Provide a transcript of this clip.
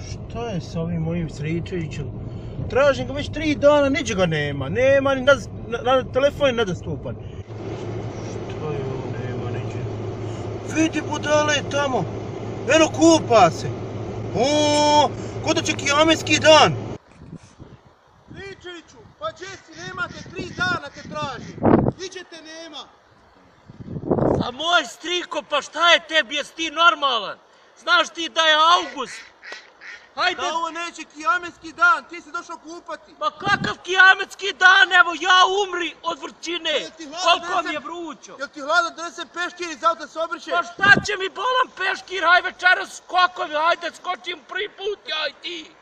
Šta je sa ovim mojim Sričevićem? Tražim ga već 3 dana, niđe ga nema. Nema ni na telefon je nedostupan. Šta je ovo, nema niđe. Vidi budale je tamo. Eno kupa se. O, ko da će kijametski dan. Sričeviću, pa gdje si, nemate 3 dana te tražim. Niđe te nema. A moj striko, pa šta je tebi, jesi ti normalan? Znaš ti da je avgust? Hajde. Da ovo neće kijametski dan, ti si došao kupati. Ma kakav kijametski dan, evo ja umri od vrčine. Koliko mi je vrućo. Jel ti hladno da nesem peškir iz auta se obriše? Pa šta će mi bolan peškir, haj večeras skokovi, hajde skočim prvi put, ja i ti.